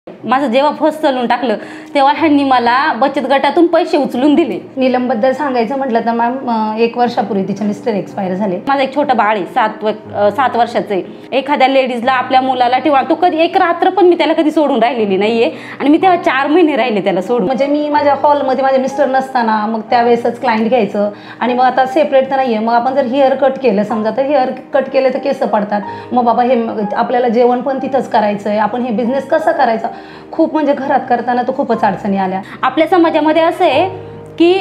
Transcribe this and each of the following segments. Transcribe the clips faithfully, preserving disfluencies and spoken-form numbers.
माझं जेव्हा फर्स्ट चालून टाकलं तेव्हा ह्यांनी मला बचत गटातून पैसे उचलून दिले। नीलमबद्दल सांगायचं म्हटलं तर मॅम एक वर्षापूर्वी तिचे मिस्टर एक्सपायर झाले। माझं एक छोटं बाळ आहे, सात व सात वर्षाचं आहे। एखाद्या लेडीजला आपल्या मुलाला ठेवा, तो कधी एक रात्र पण मी त्याला कधी सोडून राहिलेली नाहीये आणि मी तेव्हा चार महिने राहिले त्याला सोडून। म्हणजे मी माझ्या हॉलमध्ये माझे मिस्टर नसताना मग त्यावेळेसच क्लायंट घ्यायचं आणि मग आता सेपरेट तर नाहीये, मग आपण जर हेअर कट केलं समजा तर हेअर कट केले तर केस पडतात, मग बाबा हे आपल्याला जेवण पण तिथंच करायचं आहे, आपण हे बिझनेस कसं करायचा, खूप म्हणजे घरात करताना तर खूपच अडचणी आल्या। आपल्या समाजामध्ये असं आहे की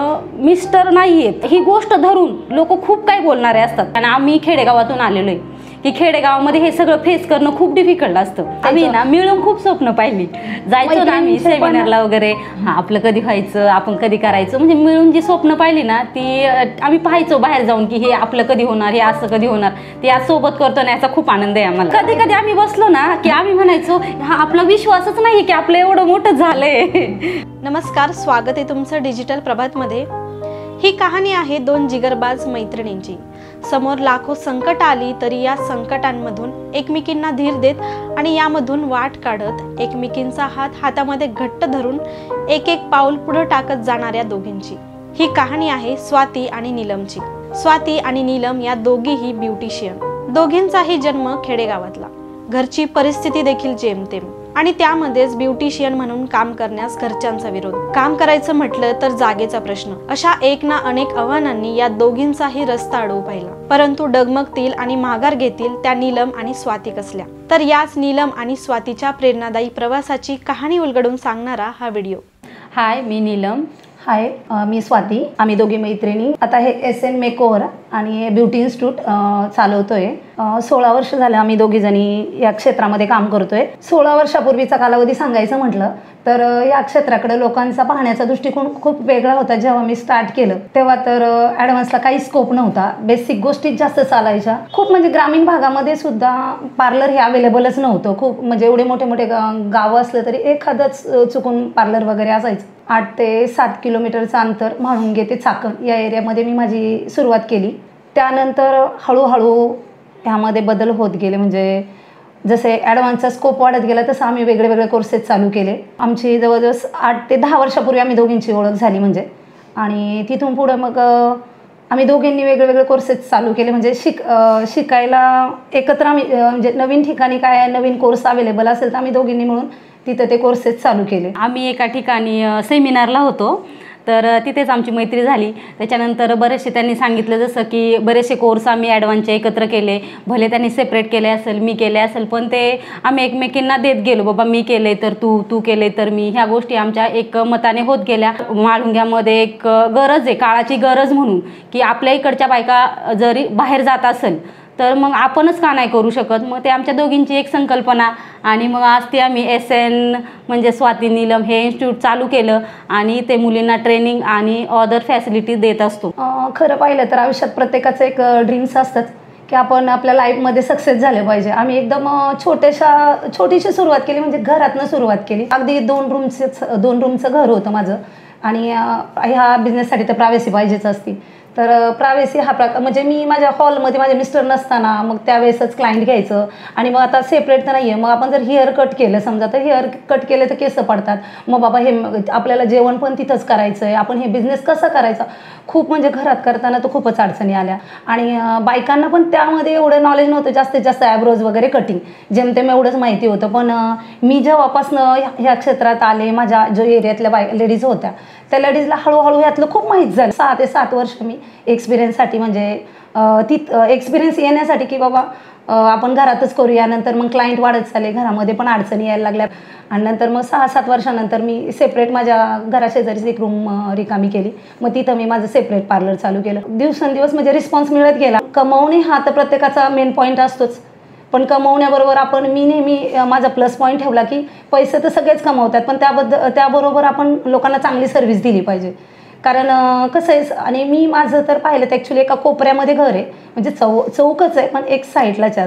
मिस्टर नाही आहेत ही गोष्ट धरून लोक खूप काही बोलणारे असतात आणि आम्ही खेडेगावातून आलेलो आहे की खेडेगावामध्ये हे सगळं फेस करणं खूप डिफिकल्ट असतं। आम्ही ना मिळून खूप स्वप्न पाहिली, जायचो ना आम्ही सेमिनारला वगैरे, हा आपलं कधी व्हायचं, आपण कधी करायचं, म्हणजे मिळून जी स्वप्न पाहिली ना ती आम्ही पाहायचो बाहेर जाऊन की हे आपलं कधी होणार, हे असं कधी होणार, ते आज सोबत करतो ना याचा खूप आनंद आहे आम्हाला। कधी कधी आम्ही बसलो ना की आम्ही म्हणायचो हा आपला विश्वासच नाही की आपलं एवढं मोठं झालंय। नमस्कार, स्वागत आहे तुमचं डिजिटल प्रभातमध्ये। ही कहाणी आहे दोन जिगरबाज मैत्रिणींची। समोर लाखो संकट आली तरी या संकटांमधून एकमेकींना धीर देत आणि यामधून वाट काढत एकमेकींचा हात हातामध्ये घट्ट धरून एक एक पाऊल पुढे टाकत जाणाऱ्या दोघींची ही कहाणी आहे स्वाती आणि नीलमची। स्वाती आणि नीलम या दोघीही ब्युटिशियन, दोघींचाही जन्म खेडेगावातला, घरची परिस्थिती देखील जेमतेम आणि त्यामध्येच ब्युटिशियन म्हणून काम करण्यास घरच्यांचा विरोध। काम करायचं म्हटलं तर जागेचा प्रश्न, अशा एक ना अनेक आव्हानांनी या दोघींचाही रस्ता अडवू पाहिला, परंतु डगमगतील आणि माघार घेतील त्या नीलम आणि स्वाती कसल्या। तर याच नीलम आणि स्वातीच्या प्रेरणादायी प्रवासाची कहाणी उलगडून सांगणारा हा व्हिडिओ। हाय, मी नीलम। हाय, मी स्वाती। आम्ही दोघी मैत्रिणी आता हे एस एन मेकओव्हर आणि ब्युटी इन्स्टिट्यूट चालवतोय। सोळा वर्ष झाले आम्ही दोघी जणी या क्षेत्रामध्ये काम करतोय। सोळा वर्षापूर्वीचा कालावधी सांगायचं म्हटलं तर या क्षेत्राकडे लोकांचा पाहण्याचा दृष्टिकोन खूप वेगळा होता। जेव्हा मी स्टार्ट केलं तेव्हा तर ॲडव्हान्सला काही स्कोप नव्हता, बेसिक गोष्टीच जास्त चालायच्या। खूप म्हणजे ग्रामीण भागामध्ये सुद्धा पार्लर हे अवेलेबलच नव्हतं। खूप म्हणजे एवढे मोठे मोठे गावं असलं तरी एखादंच चुकून पार्लर वगैरे असायचं। आठ ते सात किलोमीटरचं अंतर म्हाळुंगे ते चाकण या एरियामध्ये मी माझी सुरुवात केली। त्यानंतर हळूहळू ह्यामध्ये बदल होत गेले, म्हणजे जसे ॲडव्हान्सचा स्कोप वाढत गेला तसं आम्ही वेगळे वेगळे कोर्सेस चालू केले। आमची जवळजवळ आठ ते दहा वर्षापूर्वी आम्ही दोघींची ओळख झाली म्हणजे, आणि तिथून पुढं मग आम्ही दोघींनी वेगळे वेगळे कोर्सेस चालू केले। म्हणजे शिक शिकायला एकत्र आम्ही म्हणजे नवीन ठिकाणी काय नवीन कोर्स अवेलेबल असेल तर आम्ही दोघींनी मिळून तिथं ते कोर्सेस चालू केले। आम्ही एका ठिकाणी सेमिनारला होतो तर तिथेच आमची मैत्री झाली। त्याच्यानंतर बरेचसे त्यांनी सांगितलं जसं की बरेचसे कोर्स आम्ही ॲडव्हान्सचे एकत्र केले, भले त्यांनी सेपरेट केले असेल, मी केले असेल, पण ते आम्ही एकमेकींना देत गेलो, बाबा मी केले तर तू, तू केले तर मी, ह्या गोष्टी आमच्या एक मताने होत गेल्या। म्हाळुंग्यामध्ये एक गरज आहे, काळाची गरज म्हणून, की आपल्या इकडच्या बायका जरी बाहेर जात असेल तर मग आपणच का नाही करू शकत। मग ते आमच्या दोघींची एक संकल्पना आणि मग आज ते आम्ही एस एन म्हणजे स्वाती नीलम हे इन्स्टिट्यूट चालू केलं आणि ते मुलींना ट्रेनिंग आणि अदर फॅसिलिटी देत असतो। खरं पाहिलं तर आयुष्यात प्रत्येकाचं एक ड्रीम्स असतात की आपण आपल्या लाईफमध्ये सक्सेस झाले पाहिजे। आम्ही एकदम छोट्याशा छोटीशी सुरुवात केली, म्हणजे घरातनं सुरुवात केली। अगदी दोन रूमचं दोन रूमचं घर होतं माझं आणि ह्या बिझनेससाठी तर प्रायव्हसी पाहिजेच असती। तर प्रायव्हसी हा प्रकार म्हणजे मी माझ्या हॉलमध्ये माझे मिस्टर नसताना मग त्यावेळेसच क्लायंट घ्यायचं आणि मग आता सेपरेट तर नाहीये, मग आपण जर हेअर कट केलं समजा तर हेअर कट केले तर केस पडतात, मग बाबा हे आपल्याला जेवण पण तिथंच करायचं आहे, आपण हे बिझनेस कसं करायचा, खूप म्हणजे घरात करताना तर खूपच अडचणी आल्या। आणि बायकांना पण त्यामध्ये एवढं नॉलेज नव्हतं, जास्तीत जास्त ॲब्रोज वगैरे कटिंग जेमतेम एवढंच माहिती होतं। पण मी जेव्हापासून ह्या क्षेत्रात आले, माझ्या जो एरियातल्या बाय लेडीज होत्या त्या लेडीजला हळूहळू यातलं खूप माहीत झालं। सहा ते सात वर्ष मी एक्सपिरियन्ससाठी म्हणजे ती एक्सपिरियन्स येण्यासाठी की बाबा आपण घरातच करूया। नंतर मग क्लायंट वाढत चालले, घरामध्ये पण अडचणी यायला लागल्या आणि नंतर मग सहा सात वर्षानंतर मी सेपरेट माझ्या घराशेजारीच एक रूम रिकामी केली, मग तिथं मी माझं सेपरेट पार्लर चालू केलं। दिवसेंदिवस म्हणजे रिस्पॉन्स मिळत गेला। कमवणे हा तर प्रत्येकाचा मेन पॉईंट असतोच, पण कमवण्याबरोबर आपण मी नेहमी माझा प्लस पॉईंट ठेवला की पैसे तर सगळेच कमवतात, पण त्याबद्दल त्याबरोबर आपण लोकांना चांगली सर्व्हिस दिली पाहिजे। कारण कसं आहे, आणि मी माझं तर पाहिलं तर ॲक्च्युली एका कोपऱ्यामध्ये घर आहे, म्हणजे चौ चौकच आहे पण एक साईडलाच आहे असं।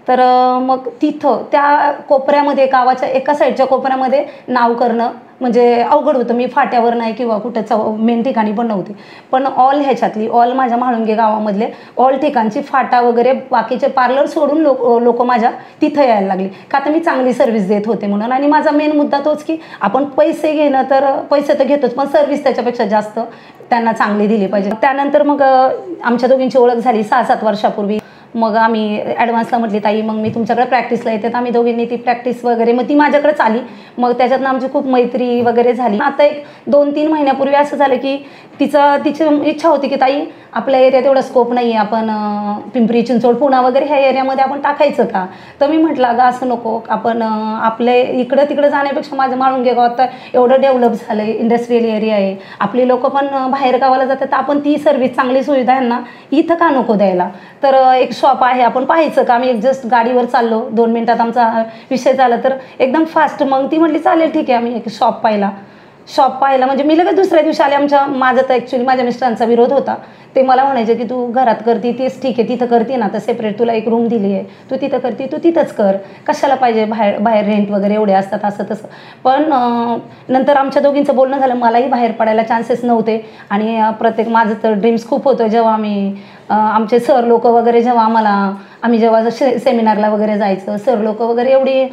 तर अं, मग तिथं त्या कोपऱ्यामध्ये, गावाच्या एका साईडच्या कोपऱ्यामध्ये नाव करणं म्हणजे अवघड होतं. मी फाट्यावर नाही किंवा कुठं चौ मेन ठिकाणी पण नव्हती, पण ऑल ह्याच्यातली ऑल माझ्या म्हाळुंगे गावामधले ऑल ठिकाणची फाटा वगैरे बाकीचे पार्लर सोडून लोक लोक माझ्या तिथं यायला लागली, का तर मी चांगली सर्व्हिस देत होते म्हणून. आणि माझा मेन मुद्दा तोच की आपण पैसे घेणं तर पैसे तर घेतोच, पण सर्व्हिस त्याच्यापेक्षा जास्त त्यांना चांगली दिली पाहिजे. त्यानंतर मग आमच्या दोघींची ओळख झाली सहा सात वर्षापूर्वी. मग आम्ही ॲडव्हान्सला म्हटली, ताई मग मी तुमच्याकडे प्रॅक्टिसला येते. तर आम्ही दोघींनी ती प्रॅक्टिस वगैरे, मग ती माझ्याकडेच आली. मग त्याच्यातनं आमची खूप मैत्री वगैरे झाली. आता एक दोन तीन महिन्यापूर्वी असं झालं की तिचं तिची इच्छा होती की ताई आपल्या एरियात एवढा स्कोप नाही आहे, आपण पिंपरी चिंचवड पुणा वगैरे ह्या एरियामध्ये आपण टाकायचं का. तर मी म्हटलं अगं असं नको, आपण आपले इकडं तिकडं जाण्यापेक्षा माझं म्हाळुंगे गावात तर एवढं डेव्हलप झालं आहे, इंडस्ट्रियल एरिया आहे, आपली लोकं पण बाहेर गावाला जातात, तर आपण ती सर्व्हिस चांगली सुविधा यांना इथं का नको द्यायला. तर एक शॉप आहे, आपण पाहायचं का. आम्ही एक जस्ट गाडीवर चाललो, दोन मिनटात आमचा विषय झाला तर एकदम फास्ट. मग ती म्हटली चालेल ठीक आहे. आम्ही एक शॉप पाहिला शॉप पाहिला म्हणजे मी लगेच दुसऱ्या दिवशी आले. आमच्या माझं तर ॲक्च्युली माझ्या मिस्टरांचा विरोध होता. ते मला म्हणायचे की तू घरात करती तेच ठीक आहे, तिथं करते ना, तर सेपरेट तुला एक रूम दिली आहे, तू तिथं करते, तू तिथंच कर, कशाला पाहिजे बाहेर बाहेर रेंट वगैरे एवढे असतात असं तसं. पण नंतर आमच्या दोघींचं बोलणं झालं, मलाही बाहेर पडायला चान्सेस नव्हते. आणि प्रत्येक माझं तर ड्रीम्स खूप होतं. जेव्हा आम्ही आमचे सर लोक वगैरे जेव्हा आम्हाला आम्ही जेव्हा से सेमिनारला वगैरे जायचं, सर लोक वगैरे एवढी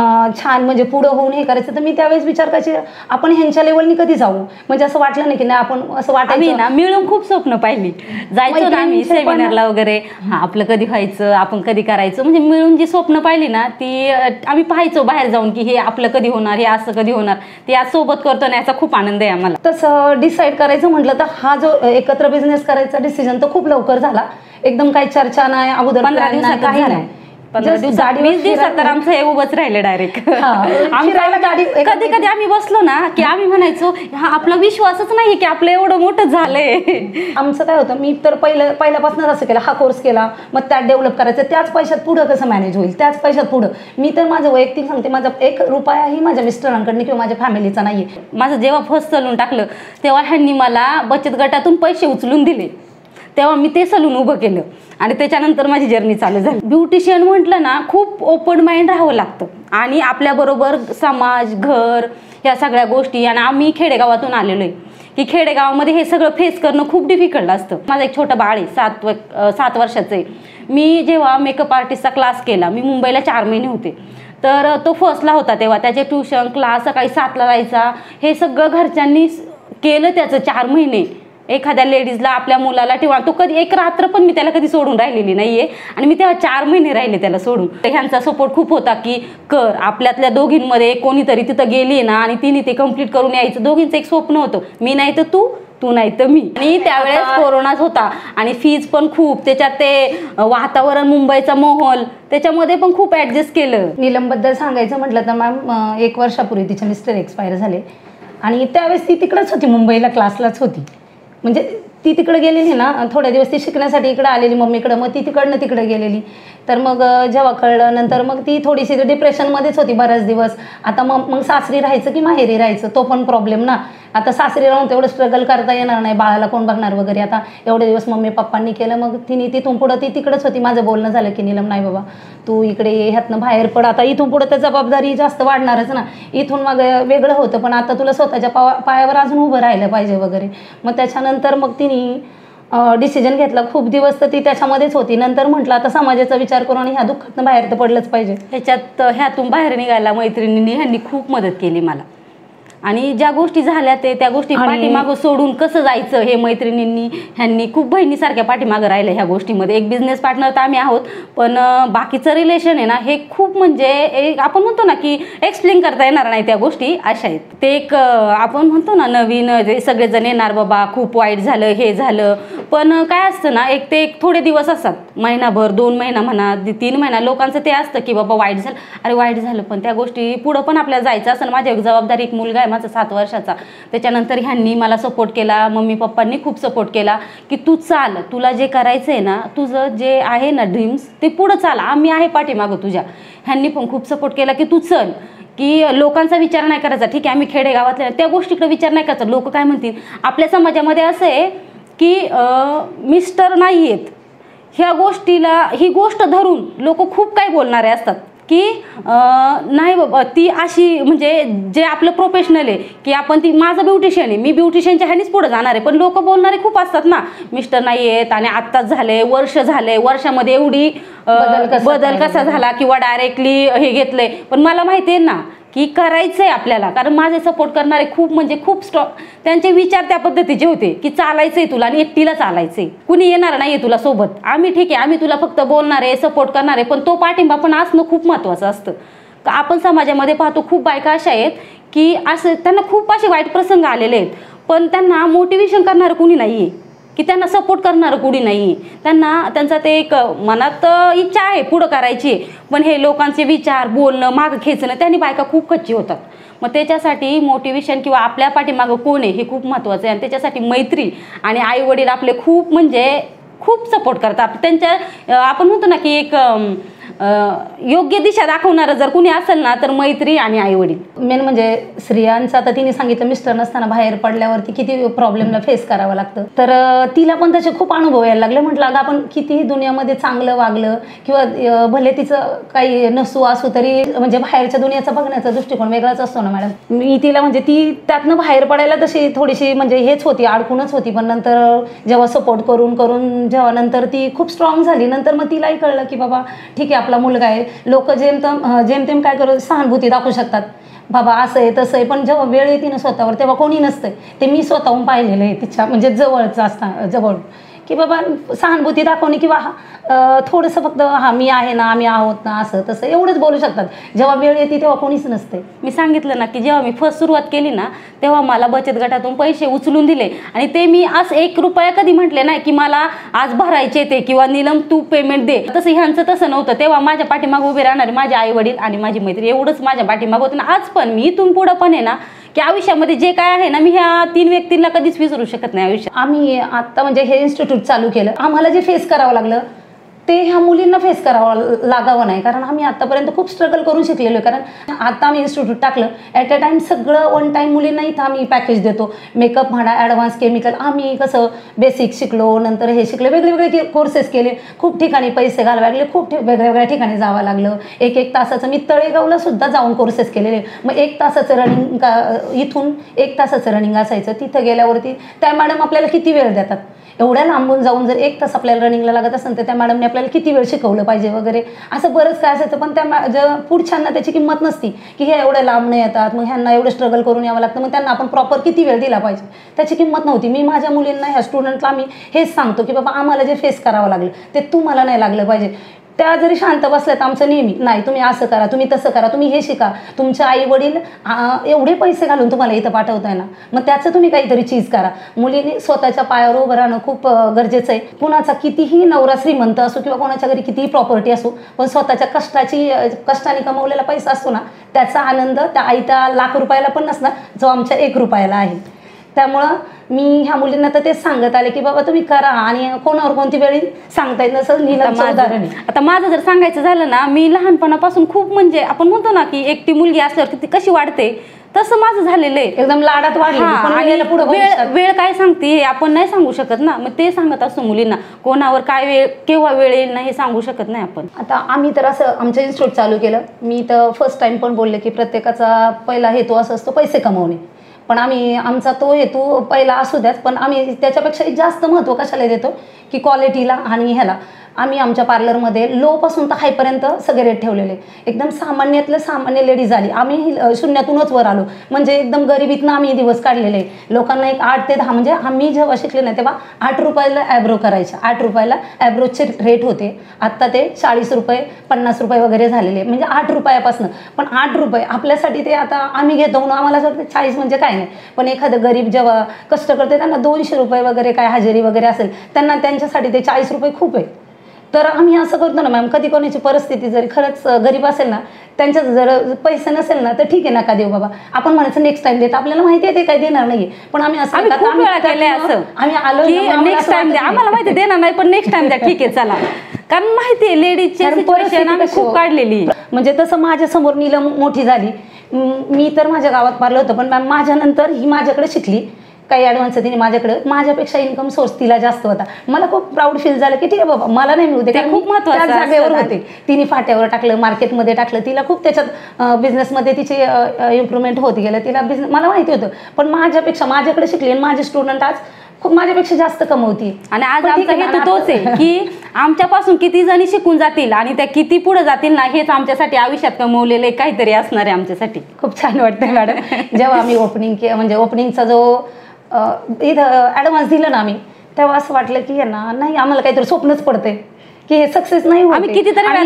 छान म्हणजे पुढं होऊन हे करायचं, तर मी त्यावेळेस विचार करायची आपण ह्यांच्या लेवलनी कधी जाऊ. म्हणजे असं वाटलं नाही की नाही आपण असं वाटायचं ना, मिळून खूप स्वप्न पाहिली, जायचो ना आम्ही सेमिनारला वगैरे, हा आपलं कधी व्हायचं, आपण कधी करायचं, म्हणजे मिळून जी स्वप्न पाहिली ना ती आम्ही पाहायचो बाहेर जाऊन की हे आपलं कधी होणार, हे असं कधी होणार, ते आज सोबत करतो ना, याचा खूप आनंद आहे आम्हाला. तसं डिसाईड करायचं म्हटलं तर हा जो एकत्र बिझनेस करायचा डिसिजन तर खूप लवकर झाला. एकदम काही चर्चा नाही, अगोदर पंधरा दिवसात काही नाही, पंधरा दिवसात वीस दिवसात तर आमचं हे उभंच राहिलं डायरेक्ट. कधी कधी आम्ही बसलो ना की आम्ही म्हणायचो हा आपला विश्वासच नाही की आपलं एवढं मोठं झालंय. आमचं काय होतं, मी तर पहिलं पहिल्यापासूनच असं केलं, हा कोर्स केला मग त्यात डेव्हलप करायचं, त्याच पैशात पुढं कसं मॅनेज होईल, त्याच पैशात पुढं. मी तर माझं वैयक्तिक सांगते, माझा एक रुपयाही माझ्या मिस्टरांकडनं किंवा माझ्या फॅमिलीचा नाहीये. माझं जेव्हा फर्स्ट सलून टाकलं तेव्हा ह्यांनी मला बचत गटातून पैसे उचलून दिले, तेव्हा मी ते सलून उभं केलं आणि त्याच्यानंतर माझी जर्नी चालू झाली. ब्युटिशियन म्हटलं ना खूप ओपन माइंड राहावं लागतं आणि आपल्याबरोबर समाज, घर, ह्या सगळ्या गोष्टी. आणि आम्ही खेडेगावातून आलेलो आहे की खेडेगावामध्ये हे सगळं फेस करणं खूप डिफिकल्ट असतं. माझं एक छोटं बाळ आहे, सात व सात वर्षाचं आहे. मी जेव्हा मेकअप आर्टिस्टचा क्लास केला, मी मुंबईला चार महिने होते, तर तो फर्स्टला होता तेव्हा त्याचे ट्युशन क्लास सकाळी सातला जायचा, हे सगळं घरच्यांनी केलं त्याचं चार महिने. एखाद्या लेडीजला आपल्या मुलाला ठेवा, तो कधी एक रात्र पण मी त्याला कधी सोडून राहिलेली नाहीये आणि मी तेव्हा चार महिने राहिले त्याला सोडून. ह्यांचा सपोर्ट खूप होता की कर, आपल्यातल्या दोघींमध्ये कोणीतरी तिथं गेली ना आणि तिने ते कम्प्लीट करून यायचं. दोघींचं एक स्वप्न होतं, मी नाही तर तू, तू नाही तर मी. आणि त्यावेळेस कोरोनाच होता आणि फीज पण खूप, त्याच्यात ते वातावरण, मुंबईचा माहोल, त्याच्यामध्ये पण खूप ऍडजस्ट केलं. नीलमबद्दल सांगायचं म्हटलं तर मॅम एक वर्षापूर्वी तिचे मिस्टर एक्सपायर झाले आणि त्यावेळेस ती तिकडंच होती, मुंबईला क्लासलाच होती. म्हणजे ती तिकडे गेलेली ना, थोड्या दिवस ती शिकण्यासाठी इकडे आलेली मम्मीकडं, मग ती तिकडनं तिकडे गेलेली. तर मग जेव्हा कळलं नंतर मग ती थोडीशी डिप्रेशनमध्येच होती बऱ्याच दिवस. आता मग मग सासरी राहायचं की माहेरी राहायचं, तो पण प्रॉब्लेम ना. आता सासरी राहून तेवढं स्ट्रगल करता येणार नाही, बाळाला कोण बघणार वगैरे. आता एवढे दिवस मम्मी पप्पांनी केलं, मग तिने तिथून पुढं ती तिकडंच होती. माझं बोलणं झालं की नीलम नाही बाबा तू इकडे ह्यातनं बाहेर पड, आता इथून पुढं तर जबाबदारी जास्त वाढणारच ना. इथून मग वेगळं होतं, पण आता तुला स्वतःच्या पावा पायावर अजून उभं राहिलं पाहिजे वगैरे. मग त्याच्यानंतर मग तिने डिसिजन घेतला. खूप दिवस तर ती त्याच्यामध्येच होती. नंतर म्हटलं आता समाजाचा विचार करून आणि ह्या दुःखातनं बाहेर तर पडलंच पाहिजे. ह्याच्यात ह्यातून बाहेर निघायला मैत्रिणींनी ह्यांनी खूप मदत केली मला. आणि ज्या गोष्टी झाल्या ते त्या गोष्टी पाठीमागं सोडून कसं जायचं हे मैत्रिणींनी ह्यांनी खूप बहिणीसारख्या पाठीमागं राहिलं ह्या गोष्टीमध्ये. एक बिझनेस पार्टनर तर आम्ही आहोत, पण बाकीचं रिलेशन आहे ना हे खूप म्हणजे एक आपण म्हणतो ना की एक्सप्लेन करता येणार नाही त्या गोष्टी अशा आहेत. ते एक आपण म्हणतो ना नवीन जे सगळेजण येणार बाबा खूप वाईट झालं हे झालं, पण काय असतं ना एक ते एक थोडे दिवस असतात, महिनाभर दोन महिना म्हणा तीन महिना लोकांचं ते असतं की बाबा वाईट झालं, अरे वाईट झालं पण त्या गोष्टी पुढं पण आपल्याला जायचं असं. माझी एक जबाबदारी, एक मुलगा आहे माझा सात वर्षाचा, त्याच्यानंतर ह्यांनी मला सपोर्ट केला, मम्मी पप्पांनी खूप सपोर्ट केला की तू चाल, तुला जे करायचं आहे ना, तुझं जे आहे ना ड्रीम्स ते पुढं चाल, आम्ही आहे पाठीमागं तुझ्या. ह्यांनी पण खूप सपोर्ट केला की तू चल, की लोकांचा विचार नाही करायचा. ठीक आहे आम्ही खेडेगावातल्या त्या गोष्टीकडे विचार नाही करायचा, लोक काय म्हणतील. आपल्या समाजामध्ये असं आहे की मिस्टर नाही आहेत, ह्या गोष्टीला ही गोष्ट धरून लोक खूप काही बोलणारे असतात की नाही बाबा ती अशी म्हणजे जे आपलं प्रोफेशनल आहे की आपण ती माझं ब्युटिशियन आहे मी ब्युटिशियनच्या ह्यानीच पुढे जाणार आहे पण लोक बोलणारे खूप असतात ना मिस्टर नाही आहेत आणि आत्ताच झाले वर्ष झाले वर्षामध्ये एवढी बदल कसा झाला किंवा डायरेक्टली हे घेतलंय पण मला माहिती आहे ना की करायचं आहे आपल्याला कारण माझे सपोर्ट करणारे खूप म्हणजे खूप स्ट्रॉंग त्यांचे विचार त्या पद्धतीचे होते की चालायचंय तुला आणि एकटीला चालायचंय कुणी येणार नाहीये तुला सोबत आम्ही ठीक आहे आम्ही तुला फक्त बोलणार आहे सपोर्ट करणार आहे पण तो पाठिंबा पण असणं खूप महत्त्वाचं असतं का आपण समाजामध्ये पाहतो खूप बायका अशा आहेत की असं त्यांना खूप असे वाईट प्रसंग आलेले आहेत पण त्यांना मोटिवेशन करणारं कुणी नाही आहे की त्यांना सपोर्ट करणारं कुणी नाही त्यांना त्यांचा ते एक मनात इच्छा आहे पुढं करायची पण हे लोकांचे विचार बोलणं मागं खेचणं त्यांनी बायका खूप कच्ची होतात मग त्याच्यासाठी मोटिवेशन किंवा आपल्या पाठीमागं कोण आहे हे खूप महत्त्वाचं आहे आणि त्याच्यासाठी मैत्री आणि आई वडील आपले खूप म्हणजे खूप सपोर्ट करतात त्यांच्या आपण म्हणतो ना की एक योग्य दिशा दाखवणारं जर कुणी असेल ना तर मैत्री आणि आई वडील मेन म्हणजे स्त्रियांचं आता तिने सांगितलं मिस्टर नसताना बाहेर पडल्यावरती किती प्रॉब्लेमला फेस करावं लागतं तर तिला पण त्याचे खूप अनुभव यायला लागले म्हटलं अगं आपण किती दुनियामध्ये चांगलं वागलं किंवा भले तिचं काही नसू असू तरी म्हणजे बाहेरच्या दुनियाचा बघण्याचा दृष्टिकोन वेगळाच असतो ना मॅडम मी तिला म्हणजे ती त्यातनं बाहेर पडायला तशी थोडीशी म्हणजे हेच होती अडकूनच होती पण नंतर जेव्हा सपोर्ट करून करून जेव्हा नंतर ती खूप स्ट्रॉंग झाली नंतर मग तिलाही कळलं की बाबा ठीक आहे आपला मुलगा आहे लोक जेमतेम जेमतेम काय करू सहानुभूती दाखवू शकतात बाबा असं आहे तसं आहे पण जेव्हा वेळ येते ना स्वतःवर तेव्हा कोणी नसतं ते मी स्वतःहून पाहिलेलं आहे तिच्या म्हणजे जवळचं असता जवळ की बाबा सहानुभूती दाखवणे किंवा थोडंसं फक्त हा मी आहे ना आम्ही आहोत ना असं तसं एवढंच बोलू शकतात जेव्हा वेळ येते तेव्हा कोणीच नसते मी सांगितलं ना की जेव्हा मी फर्स्ट सुरुवात केली ना तेव्हा मला बचत गटातून पैसे उचलून दिले आणि ते मी आज एक रुपया कधी म्हटले नाही की मला आज भरायचे ते किंवा नीलम तू पेमेंट दे तसं ह्यांचं तसं नव्हतं तेव्हा माझ्या पाठीमागे उभे राहणारे माझे आई वडील आणि माझी मैत्री एवढंच माझ्या पाठीमागे होतं ना आज पण मी इथून पुढं पण आहे ना की आयुष्यामध्ये जे काय आहे ना मी ह्या तीन व्यक्तींना कधीच विसरू शकत नाही आयुष्यात आम्ही आता म्हणजे हे इन्स्टिट्यूट चालू केलं आम्हाला जे फेस करावं लागलं ते ह्या मुलींना फेस करावं लागावं नाही कारण आम्ही आतापर्यंत खूप स्ट्रगल करून शिकलेलो आहे कारण आता आम्ही इन्स्टिट्यूट टाकलं ॲट अ टाइम सगळं वन टाईम मुलींना इथं आम्ही पॅकेज देतो मेकअप म्हणा ॲडव्हान्स केमिकल आम्ही कसं बेसिक शिकलो नंतर हे शिकले वेगळे वेगळे कोर्सेस केले खूप ठिकाणी पैसे घालवावे लागले खूप वेगळ्या वेगळ्या ठिकाणी जावं लागलं एक एक तासाचं मी तळेगावला सुद्धा जाऊन कोर्सेस केलेले मग एक तासाचं रनिंग का इथून एक तासाचं रनिंग असायचं तिथं गेल्यावरती त्या मॅडम आपल्याला किती वेळ देतात एवढ्या लांबून जाऊन जर एक तास आपल्याला रनिंगला लागत असेल तर त्या मॅडमने आपल्याला किती वेळ शिकवलं पाहिजे वगैरे असं बरंच काय असायचं पण त्या ज पुढच्यांना त्याची किंमत नसती की हे एवढ्या लांब नाही येतात मग ह्यांना एवढं स्ट्रगल करून यावं लागतं मग त्यांना आपण प्रॉपर किती वेळ दिला पाहिजे त्याची किंमत नव्हती मी माझ्या मुलींना ह्या स्टुडंटला आम्ही हेच सांगतो की बाबा आम्हाला जे फेस करावं लागलं ते तुम्हाला नाही लागलं पाहिजे त्या जरी शांत बसल्या तर आमचं नेहमी नाही तुम्ही असं करा तुम्ही तसं करा तुम्ही हे शिका तुमचे आई वडील एवढे पैसे घालून तुम्हाला इथं पाठवताय ना मग त्याचं तुम्ही काहीतरी चीज करा मुलीने स्वतःच्या पायावर उभं राहणं खूप गरजेचं आहे कुणाचा कितीही नवरा श्रीमंत असो किंवा कोणाच्या घरी कितीही प्रॉपर्टी असो पण स्वतःच्या कष्टाची कष्टाने कमवलेला पैसा असतो ना त्याचा आनंद त्या आईच्या लाख रुपयाला पण नसणार जो आमच्या एक रुपयाला आहे त्यामुळं मी ह्या मुलींना तर तेच सांगत आले की बाबा तुम्ही करा आणि कोणावर कोणती वेळी सांगता येत नसं नीलमचं उदाहरण आहे आता माझं जर सांगायचं झालं ना मी लहानपणापासून खूप म्हणजे आपण म्हणतो ना की एकटी मुलगी असल्यावर ती कशी वाढते तसं माझं झालेलं आहे एकदम लाडात वाढली वेळ काय सांगते हे आपण नाही सांगू शकत ना मग ते सांगत असतो मुलींना कोणावर काय वेळ केव्हा वेळ येईल ना हे सांगू शकत नाही आपण आता आम्ही तर असं आमचं इन्स्टिट्यूट चालू केलं मी तर फर्स्ट टाइम पण बोलले की प्रत्येकाचा पहिला हेतू असा असतो पैसे कमवणे पण आम्ही आमचा तो हेतू पहिला असू द्यात पण आम्ही त्याच्यापेक्षा जास्त महत्त्व कशाला देतो की क्वालिटीला आणि ह्याला आम्ही आमच्या पार्लरमध्ये लोपासून तर हायपर्यंत सगळे रेट ठेवलेले एकदम सामान्यातलं सामान्य लेडीज आली आम्ही शून्यातूनच वर आलो म्हणजे एकदम गरिबीतनं आम्ही दिवस काढलेले लोकांना एक आठ ते दहा म्हणजे आम्ही जेव्हा शिकले नाही तेव्हा आठ रुपयाला ॲब्रो करायचे आठ रुपयाला ॲब्रोचे रेट होते आत्ता ते चाळीस रुपये पन्नास रुपये वगैरे झालेले म्हणजे आठ रुपयापासून पण आठ रुपये आपल्यासाठी ते आता आम्ही घेतो म्हणून आम्हाला असं वाटतं चाळीस म्हणजे काय नाही पण एखादं गरीब जेव्हा कष्ट करते त्यांना दोनशे रुपये वगैरे काय हजेरी वगैरे असेल त्यांना त्यांच्यासाठी ते चाळीस रुपये खूप आहे तर आम्ही असं करतो ना मॅम कधी कोणाची परिस्थिती जरी खरंच गरीब असेल ना त्यांच्यात जर पैसे नसेल ना तर ठीक आहे नका देऊ बाबा आपण म्हणायचं नेक्स्ट टाइम देत आपल्याला माहिती आहे ते काही देणार नाही पण आम्ही असं आम्ही आलो नेक्स्ट टाइम द्या आम्हाला माहिती देणार नाही पण नेक्स्ट टाइम द्या ठीक आहे चला कारण माहिती आहे लेडीजची सिच्युएशन आम्ही खूप काढलेली म्हणजे तसं माझ्या समोर नीलम मोठी झाली मी तर माझ्या गावात पारलं होतं पण मॅम माझ्यानंतर ही माझ्याकडे शिकली काही ॲडव्हान्स तिने माझ्याकडे, माझ्यापेक्षा इन्कम सोर्स तिला जास्त होता. मला खूप प्राऊड फील झालं की ठीक आहे बाबा मला नाही मिळू दे, ते खूप महत्त्वाचं त्या जागेवर असतं. होते, तिने फाट्यावर टाकलं, मार्केटमध्ये टाकलं, तिला खूप त्याच्यात बिझनेसमध्ये तिची इम्प्रूव्हमेंट होत गेलं, तिला बिझनेस मला माहिती होतं. पण माझ्यापेक्षा माझ्याकडे शिकले आणि माझे स्टुडंट आज खूप माझ्यापेक्षा जास्त कमवती. आणि आज आमचा हेतू तोच आहे की आमच्यापासून किती जणी शिकून जातील आणि त्या किती पुढे जातील ना, हेच आमच्यासाठी आयुष्यात कमवलेले काहीतरी असणार आहे आमच्यासाठी. खूप छान वाटतं मॅडम. जेव्हा आम्ही ओपनिंग के म्हणजे ओपनिंगचा जो इथं ॲडव्हान्स दिलं ना आम्ही, तेव्हा असं वाटलं की ना नाही आम्हाला काहीतरी स्वप्नच पडते की हे सक्सेस नाही होत. आम्ही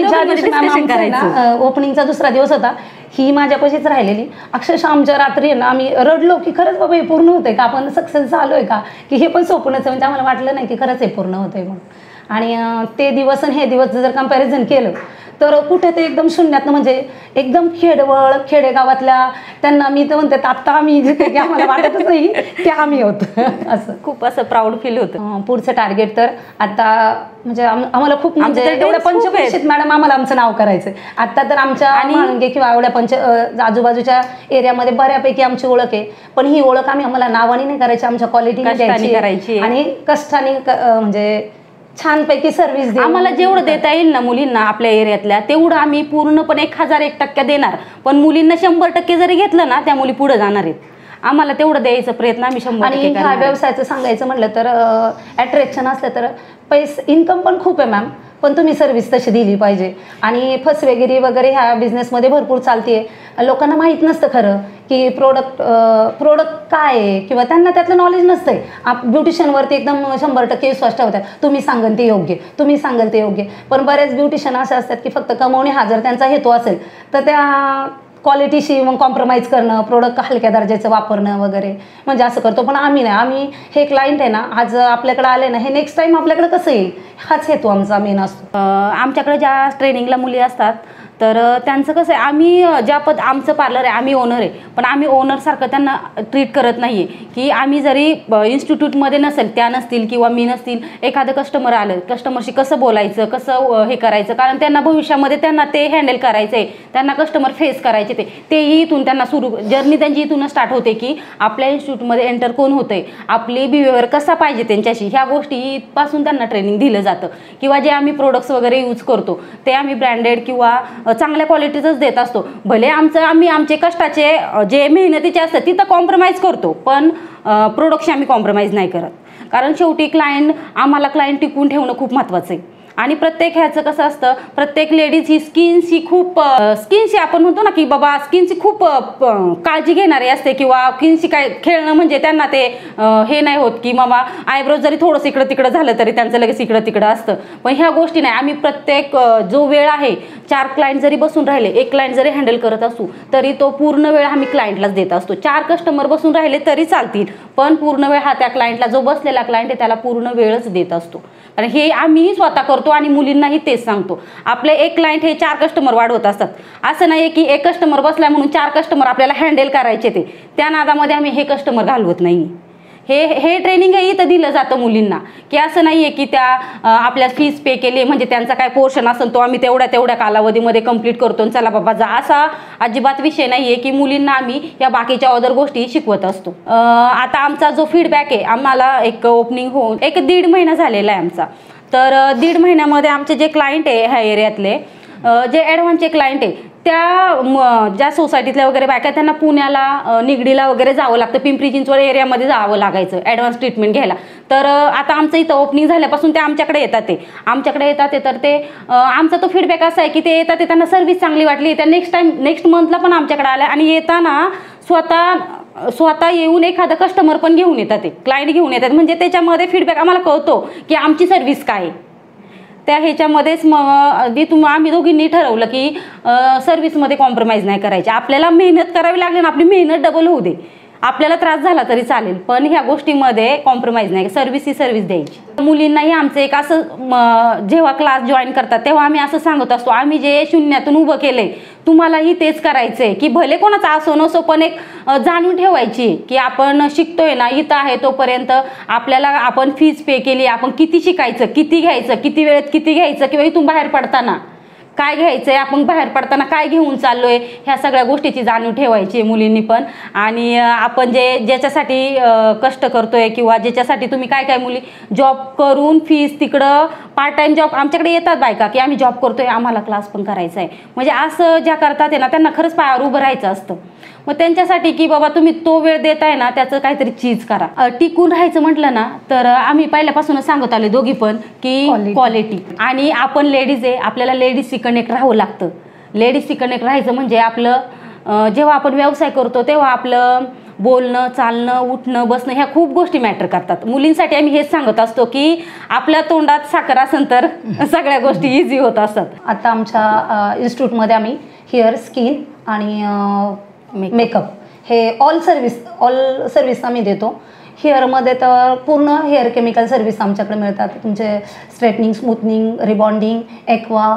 कितीतरी ओपनिंगचा दुसरा दिवस होता, ही माझ्यापाशीच राहिलेली. अक्षरशः आमच्या रात्री ना आम्ही रडलो की खरंच बाबा हे पूर्ण होतंय का, आपण सक्सेस झालोय का, की हे पण स्वप्नच आहे. म्हणजे आम्हाला वाटलं नाही की खरंच हे पूर्ण होतंय म्हणून. आणि ते दिवस आणि हे दिवस जर कंपॅरिझन केलं तर कुठे ते एकदम शून्यातनं म्हणजे एकदम खेडवळ खेडेगावातल्या त्यांना मी तर म्हणते आत्ता आम्ही जिथे की आम्हाला वाटतच नाही ते आम्ही होतो. असं खूप असं प्राऊड फील होतं. अं, पुढचं टार्गेट तर आता म्हणजे आम- आम्हाला खूप म्हणजे आमचं तर एवढ्या dreams खूप पंचक्रोशीत मॅडम आम्हाला आमचं नाव करायचं. आता तर आमच्या आणि- माणगे किंवा एवढ्या पंच अं, आजूबाजूच्या एरियामध्ये बऱ्यापैकी आमची ओळख आहे. पण ही ओळख आम्ही आम्हाला नावाने नाही करायची, आमच्या क्वालिटीने कष्टाने द्यायची करायची. आणि कष्टाने क- अं, म्हणजे छानपैकी सर्व्हिस देऊ. आम्हाला जेवढं देता येईल ना मुलींना आपल्या एरियातल्या, तेवढं आम्ही पूर्णपणे एक हजार एक टक्के देणार. पण मुलींना शंभर टक्के जरी घेतलं ना, त्या मुली पुढे जाणार आहेत. आम्हाला तेवढं द्यायचा प्रयत्न आम्ही शंभर आणि टक्के ह्या करणार आहे. व्यवसायाचं सांगायचं म्हटलं तर अट्रॅक्शन असलं तर पैसे इन्कम पण खूप आहे मॅम, पण तुम्ही सर्व्हिस तशी दिली पाहिजे. आणि फसवेगिरी वगैरे ह्या बिझनेसमध्ये भरपूर चालते. लोकांना माहीत नसतं खरं की प्रोडक्ट प्रोडक्ट काय आहे किंवा त्यांना त्यातलं नॉलेज नसतंय. आप ब्युटिशियनवरती एकदम शंभर टक्के विश्वास ठेवतात, तुम्ही सांगाल ते योग्य, तुम्ही सांगाल ते योग्य. पण बरेच ब्युटिशियन असे असतात की फक्त कमवणे हा जर त्यांचा हेतू असेल तर त्या क्वालिटीशी मग कॉम्प्रोमाइज करणं, प्रोडक्ट हलक्या दर्जाचं वापरणं वगैरे म्हणजे असं करतो. पण आम्ही नाही, आम्ही हे क्लायंट आहे ना आज आपल्याकडे आले ना, हे नेक्स्ट टाइम आपल्याकडे कसं येईल हाच हेतू आमचा मेन असतो. अं, आमच्याकडे ज्या ट्रेनिंगला मुली असतात तर अं, त्यांचं कसं आहे, आम्ही अं, ज्या पद आमचं पार्लर आहे, आम्ही ओनर आहे, पण आम्ही ओनरसारखं त्यांना ट्रीट करत नाही आहे की आम्ही जरी इन्स्टिट्यूटमध्ये नसेल, त्या नसतील किंवा मी नसतील, एखादं कस्टमर आलं, कस्टमरशी कसं बोलायचं, कसं अं, हे करायचं, कारण त्यांना भविष्यामध्ये त्यांना ते हँडल करायचं आहे, त्यांना कस्टमर फेस करायचे. ते तेही इथून त्यांना सुरू जर्नी त्यांची इथूनच स्टार्ट होते की आपल्या इन्स्टिट्यूटमध्ये एंटर कोण होतंय, आपली बिहेवियर कसा पाहिजे त्यांच्याशी, ह्या गोष्टी इथपासून त्यांना ट्रेनिंग दिलं जातं. किंवा जे आम्ही प्रोडक्ट्स वगैरे यूज करतो ते आम्ही ब्रँडेड किंवा चांगल्या क्वालिटीचंच देत असतो. भले आमचं आम्ही आमचे कष्टाचे जे मेहनतीचे असतात तिथं कॉम्प्रोमाइज करतो, पण प्रोडक्टशी आम्ही कॉम्प्रोमाइज नाही करत. कारण शेवटी क्लायंट आम्हाला क्लायंट टिकवून ठेवणं खूप महत्त्वाचं आहे. आणि प्रत्येक ह्याचं कसं असतं, प्रत्येक लेडीज ही स्किनशी खूप स्किनशी आपण म्हणतो ना की बाबा स्किनची खूप काळजी घेणारी असते किंवा स्किनशी काय खेळणं म्हणजे त्यांना ते हे नाही होत की बाबा आयब्रोज जरी थोडंसं इकडं तिकडं झालं तरी त्यांचं लगेच इकडं तिकडं असतं. पण ह्या गोष्टी नाही. आम्ही प्रत्येक जो वेळ आहे, चार क्लायंट जरी बसून राहिले, एक क्लायंट जरी हँडल करत असू तरी तो पूर्ण वेळ आम्ही क्लायंटलाच देत असतो. चार कस्टमर बसून राहिले तरी चालतील, पण पूर्ण वेळ हा त्या क्लायंटला, जो बसलेला क्लायंट आहे त्याला पूर्ण वेळच देत असतो. कारण हे आम्हीही स्वतः करतो आणि मुलींनाही तेच सांगतो. आपले एक क्लायंट हे चार कस्टमर वाढवत असतात. असं नाही की एक कस्टमर बसलाय म्हणून चार कस्टमर आपल्याला हँडल करायचे, ते त्या नादामध्ये आम्ही हे कस्टमर घालवत नाही. हे हे ट्रेनिंग इथं दिलं जातं मुलींना की असं नाही आहे की त्या आपल्या फीस पे केली म्हणजे त्यांचा काय पोर्शन असेल तो आम्ही तेवढ्या तेवढ्या कालावधीमध्ये कंप्लीट करतो आणि चला बाबा जा, असा अजिबात विषय नाही आहे की मुलींना आम्ही या बाकीच्या अदर गोष्टी शिकवत असतो. आता आमचा जो फीडबॅक आहे, आम्हाला एक ओपनिंग होऊन एक दीड महिना झालेला आहे आमचा. तर दीड महिन्यामध्ये आमचे जे क्लायंट आहे ह्या एरियातले, जे ॲडव्हान्सचे क्लायंट आहे, त्या ज्या सोसायटीतल्या वगैरे बायका त्यांना पुण्याला निगडीला वगैरे जावं लागतं, पिंपरी चिंचवड एरियामध्ये जावं लागायचं ॲडव्हान्स ट्रीटमेंट घ्यायला. तर आता आमचं इथं ओपनिंग झाल्यापासून ते आमच्याकडे येतात ते आमच्याकडे येतात ते तर ते आमचा तो फीडबॅक असा आहे की ते येतात ते त्यांना सर्व्हिस चांगली वाटली, त्या नेक्स्ट टाईम नेक्स्ट मंथला पण आमच्याकडे आल्या आणि येताना स्वतः स्वतः येऊन एखादा कस्टमर पण घेऊन येतात, ते क्लायंट घेऊन येतात. म्हणजे त्याच्यामध्ये फीडबॅक आम्हाला कळतो की आमची सर्व्हिस काय. त्या ह्याच्यामध्येच मग तुम्ही आम्ही दोघींनी ठरवलं की सर्व्हिसमध्ये कॉम्प्रोमाइज नाही करायची. आपल्याला मेहनत करावी लागली ना, आपली मेहनत डबल होऊ दे, आपल्याला त्रास झाला तरी चालेल, पण ह्या गोष्टीमध्ये कॉम्प्रोमाइज नाही. सर्व्हिस ही सर्व्हिस द्यायची. मुलींनाही आमचं एक असं जेव्हा क्लास जॉईन करतात तेव्हा आम्ही असं सांगत असतो, आम्ही जे शून्यातून उभं केलंय तुम्हालाही तेच करायचंय की भले कोणाचा असो नसो, पण एक जाणून ठेवायची की आपण शिकतोय ना, इथं आहे तोपर्यंत आपल्याला आपण फीज पे केली, आपण किती शिकायचं, किती घ्यायचं, किती वेळेत किती घ्यायचं, किंवा इथून बाहेर पडताना काय घ्यायचं आहे, आपण बाहेर पडताना काय घेऊन चाललो आहे, ह्या सगळ्या गोष्टीची जाणीव ठेवायची आहे मुलींनी पण. आणि आपण जे ज्याच्यासाठी कष्ट करतो आहे किंवा ज्याच्यासाठी तुम्ही काय काय मुली जॉब करून फीस तिकडं पार्ट टाईम जॉब आमच्याकडे येतात बायका की आम्ही जॉब करतो आहे, आम्हाला क्लास पण करायचा आहे. म्हणजे असं ज्या करतात आहे ना त्यांना खरंच पायावर उभं राहायचं असतं. मग त्यांच्यासाठी की बाबा तुम्ही तो वेळ देताय ना त्याचं काहीतरी चीज करा. टिकून राहायचं म्हटलं ना तर आम्ही पहिल्यापासूनच सांगत आले दोघी पण की क्वालिटी. आणि आपण लेडीज आहे, आपल्याला लेडीजशी कनेक्ट राहावं लागतं. लेडीजशी कनेक्ट राहायचं म्हणजे आपलं जेव्हा आपण व्यवसाय करतो तेव्हा आपलं बोलणं, चालणं, उठणं, बसणं ह्या खूप गोष्टी मॅटर करतात. मुलींसाठी आम्ही हेच सांगत असतो की आपल्या तोंडात साखर असेल तर सगळ्या गोष्टी इझी होत असतात. आता आमच्या इन्स्टिट्यूटमध्ये आम्ही हेअर, स्किन आणि मेकअप हे ऑल सर्विस ऑल सर्विस आम्ही देतो. हेअरमध्ये तर पूर्ण हेअर केमिकल सर्विस आमच्याकडे मिळतात. तुमचे स्ट्रेटनिंग, स्मूथनिंग, रिबॉन्डिंग, एक्वा,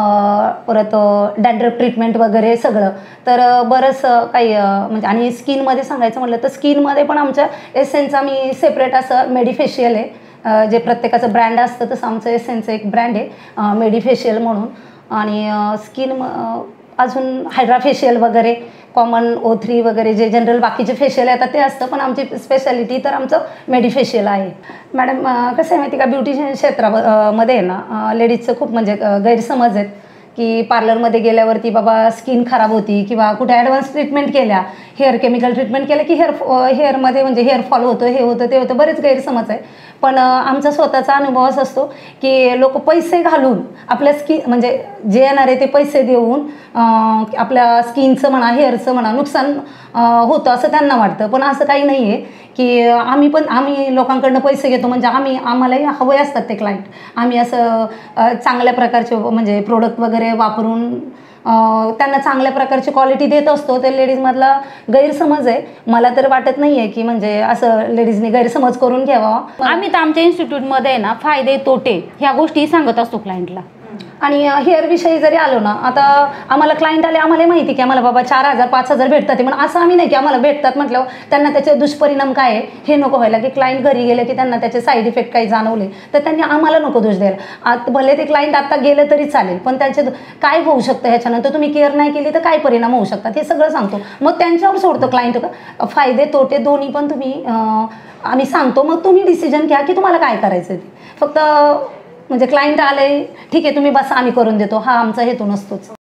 परत डॅन्ड्रफ ट्रीटमेंट वगैरे सगळं. तर बरंच काही म्हणजे आणि स्किनमध्ये सांगायचं म्हटलं तर स्किनमध्ये पण आमच्या एसेन्स आम्ही सेपरेट असं मेडिफेशियल आहे. जे प्रत्येकाचं ब्रँड असतं तसं आमचं एसेन्सचं एक ब्रँड आहे मेडिफेशियल म्हणून. आणि स्किन अजून हायड्रा फेशियल वगैरे, कॉमन ओ थ्री वगैरे जे जनरल बाकीचे फेशियल येतात ते असतं, पण आमची स्पेशालिटी तर आमचं मेडिफेशियल आहे. मॅडम कसं आहे माहिती का, ब्युटिशियन क्षेत्रामध्ये आहे ना लेडीजचं खूप म्हणजे गैरसमज आहेत की पार्लरमध्ये गेल्यावरती बाबा स्किन खराब होती किंवा कुठे ॲडव्हान्स ट्रीटमेंट केल्या, हेअर केमिकल ट्रीटमेंट केलं की हेअर हेअरमध्ये म्हणजे हेअर फॉल होतं, हे होतं ते होतं, बरेच गैरसमज आहे. पण आमचा स्वतःचा अनुभव असा असतो की लोक पैसे घालून आपल्या स्किन म्हणजे जे येणार आहे ते पैसे देऊन आपल्या स्किनचं म्हणा, हेअरचं म्हणा नुकसान होतं असं त्यांना वाटतं. पण असं काही नाही आहे की आम्ही पण आम्ही लोकांकडनं पैसे घेतो म्हणजे आम्ही आम्हालाही हवे असतात ते क्लायंट. आम्ही असं चांगल्या प्रकारचे म्हणजे प्रोडक्ट वगैरे वापरून त्यांना चांगल्या प्रकारची क्वालिटी देत असतो. ते लेडीजमधला गैरसमज आहे. मला तर वाटत नाही आहे की म्हणजे असं लेडीजनी गैरसमज करून घ्यावा. आम्ही तर आमच्या इन्स्टिट्यूटमध्ये ना फायदे तोटे ह्या गोष्टी सांगत असतो क्लायंटला. आणि हेअरविषयी जरी आलो ना, आता आम्हाला क्लायंट आले, आम्हाला माहिती की आम्हाला बाबा चार हजार पाच हजार भेटतात, पण असं आम्ही नाही की आम्हाला भेटतात म्हटल्यावर त्यांना त्याचे दुष्परिणाम काय आहे हे नको व्हायला. की क्लायंट घरी गेले की त्यांना त्याचे साईड इफेक्ट काही जाणवले तर त्यांनी आम्हाला नको दोष द्यायला. आत भले ते क्लायंट आता गेलं तरी चालेल, पण त्यांचे काय होऊ शकतं ह्याच्यानंतर, तुम्ही केअर नाही केली तर काय परिणाम होऊ शकतात हे सगळं सांगतो. मग त्यांच्यावर सोडतो क्लायंट. फायदे तोटे दोन्ही पण तुम्ही आम्ही सांगतो, मग तुम्ही डिसिजन घ्या की तुम्हाला काय करायचं ते. फक्त म्हणजे क्लायंट आले ठीक आहे तुम्ही बस आम्ही करून देतो हा आमचा हेतू नसतोच.